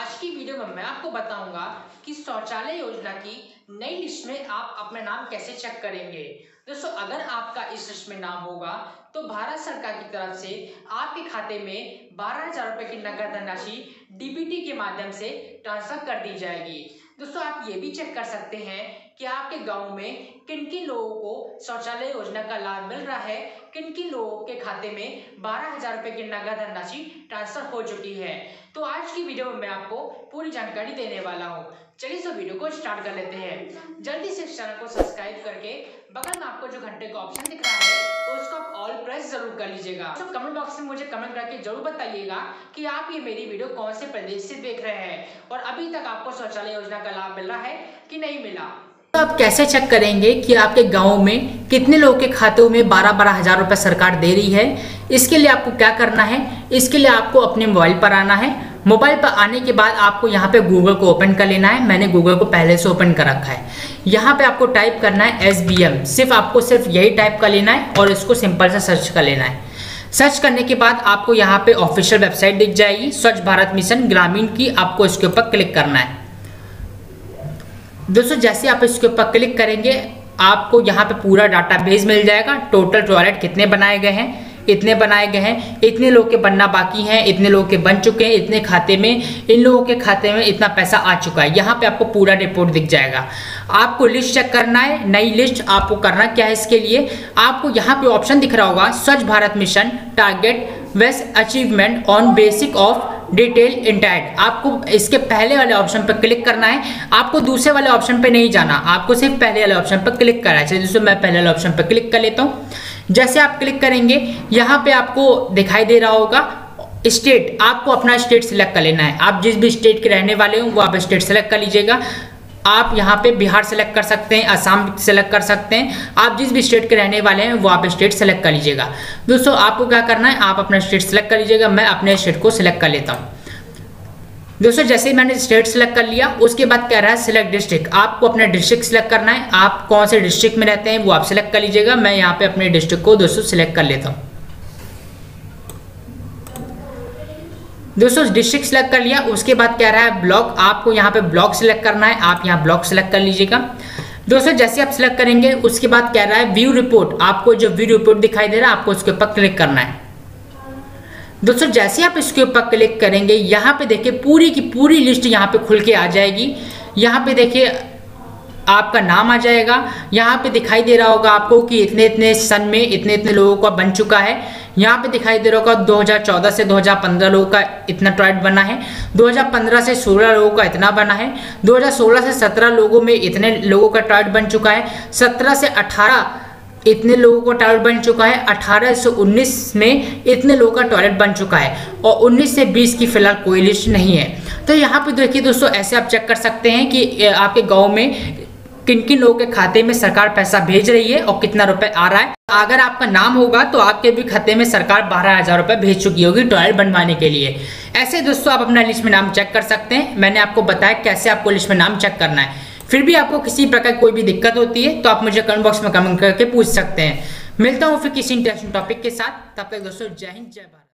आज की वीडियो में मैं आपको बताऊंगा कि शौचालय योजना की नई लिस्ट में आप अपना नाम कैसे चेक करेंगे। दोस्तों, अगर आपका इस लिस्ट में नाम होगा तो भारत सरकार की तरफ से आपके खाते में 12,000 रुपए की नगद धनराशि डीबीटी के माध्यम से ट्रांसफर कर दी जाएगी। दोस्तों, आप ये भी चेक कर सकते हैं कि आपके गांव में किन किन लोगों को शौचालय योजना का लाभ मिल रहा है, किन किन लोगों के खाते में 12,000 रुपए की नगद धनराशि ट्रांसफर हो चुकी है। तो आज की वीडियो में मैं आपको पूरी जानकारी देने वाला हूँ। चलिए इस वीडियो को स्टार्ट कर लेते हैं। जल्दी से इस चैनल को सब्सक्राइब करके बगल में आपको जो घंटे का ऑप्शन दिख रहा है तो उसको आप ऑल प्रेस जरूर कर लीजिएगा। तो कमेंट बॉक्स में मुझे कमेंट करके जरूर बताइएगा कि आप ये मेरी वीडियो कौन से प्रदेश से देख रहे हैं और अभी तक आपको शौचालय योजना का लाभ मिल रहा है कि नहीं मिला। तो आप कैसे चेक करेंगे कि आपके गांव में कितने लोगों के खातों में 12-12 हज़ार रुपये सरकार दे रही है। इसके लिए आपको क्या करना है, इसके लिए आपको अपने मोबाइल पर आना है। मोबाइल पर आने के बाद आपको यहाँ पे गूगल को ओपन कर लेना है। मैंने गूगल को पहले से ओपन कर रखा है। यहाँ पे आपको टाइप करना है SBM, सिर्फ यही टाइप कर लेना है और इसको सिंपल से सर्च कर लेना है। सर्च करने के बाद आपको यहाँ पे ऑफिशियल वेबसाइट दिख जाएगी स्वच्छ भारत मिशन ग्रामीण की। आपको इसके ऊपर क्लिक करना है। दोस्तों, जैसे आप इसके ऊपर क्लिक करेंगे आपको यहाँ पे पूरा डाटाबेस मिल जाएगा। टोटल टॉयलेट कितने बनाए गए हैं, इतने बनाए गए हैं, इतने लोग के बनना बाकी हैं, इतने लोग के बन चुके हैं, इतने खाते में, इन लोगों के खाते में इतना पैसा आ चुका है। यहाँ पे आपको पूरा रिपोर्ट दिख जाएगा। आपको लिस्ट चेक करना है, नई लिस्ट आपको करना क्या है। इसके लिए आपको यहाँ पे ऑप्शन दिख रहा होगा Swachh Bharat mission target waste achievement on basic of detail इंटाइट। आपको इसके पहले वाले ऑप्शन पर क्लिक करना है। आपको दूसरे वाले ऑप्शन पे नहीं जाना, आपको सिर्फ पहले वाले ऑप्शन पर क्लिक करना है। चलिए मैं पहले वाले ऑप्शन पर क्लिक कर लेता हूँ। जैसे आप क्लिक करेंगे यहाँ पे आपको दिखाई दे रहा होगा स्टेट। आपको अपना स्टेट सिलेक्ट कर लेना है। आप जिस भी स्टेट के रहने वाले हो वो आप स्टेट सेलेक्ट कर लीजिएगा। आप यहाँ पे बिहार सेलेक्ट कर सकते हैं, असम सेलेक्ट कर सकते हैं। आप जिस भी स्टेट के रहने वाले हैं वो आप स्टेट सेलेक्ट कर लीजिएगा। दोस्तों, आपको क्या करना है, आप अपना स्टेट सेलेक्ट कर लीजिएगा। मैं अपने स्टेट को सिलेक्ट कर लेता हूँ। दोस्तों, जैसे ही मैंने स्टेट सेलेक्ट कर लिया उसके बाद कह रहा है सिलेक्ट डिस्ट्रिक्ट। आपको अपना डिस्ट्रिक्ट सेलेक्ट करना है। आप कौन से डिस्ट्रिक्ट में रहते हैं वो आप सिलेक्ट कर लीजिएगा। मैं यहाँ पे अपने डिस्ट्रिक्ट को दोस्तों सिलेक्ट कर लेता हूँ। दोस्तों, डिस्ट्रिक्ट सेलेक्ट कर लिया उसके बाद कह रहा है ब्लॉक। आपको यहाँ पे ब्लॉक सेलेक्ट करना है। आप यहाँ ब्लॉक सेलेक्ट कर लीजिएगा। दोस्तों, जैसे आप सेलेक्ट करेंगे उसके बाद कह रहा है व्यू रिपोर्ट। आपको जो व्यू रिपोर्ट दिखाई दे रहा है आपको उसके ऊपर क्लिक करना है। दोस्तों, जैसे आप इसके ऊपर क्लिक करेंगे यहाँ पे देखिए पूरी की पूरी लिस्ट यहाँ पे खुल के आ जाएगी। यहाँ पे देखिए आपका नाम आ जाएगा। यहाँ पे दिखाई दे रहा होगा आपको कि इतने इतने सन में इतने इतने लोगों का बन चुका है। यहाँ पे दिखाई दे रहा होगा 2014 से 2015 लोगों का इतना टॉयलेट बना है, 2015 से 16 लोगों का इतना बना है, 2016 से 17 लोगों में इतने लोगों का टॉयलेट बन चुका है, 17 से 18 इतने लोगों का टॉयलेट बन चुका है, 18 से 19 में इतने लोगों का टॉयलेट बन चुका है और 19 से 20 की फिलहाल कोई लिस्ट नहीं है। तो यहाँ पे देखिए दोस्तों, ऐसे आप चेक कर सकते हैं कि आपके गांव में किन किन लोगों के खाते में सरकार पैसा भेज रही है और कितना रुपए आ रहा है। अगर आपका नाम होगा तो आपके भी खाते में सरकार 12,000 रुपए भेज चुकी होगी टॉयलेट बनवाने के लिए। ऐसे दोस्तों आप अपना लिस्ट में नाम चेक कर सकते हैं। मैंने आपको बताया कैसे आपको लिस्ट में नाम चेक करना है। फिर भी आपको किसी प्रकार कोई भी दिक्कत होती है तो आप मुझे कमेंट बॉक्स में कमेंट करके पूछ सकते हैं। मिलता हूँ फिर किसी इंटरेस्टिंग टॉपिक के साथ। तब तक दोस्तों जय हिंद जय भारत।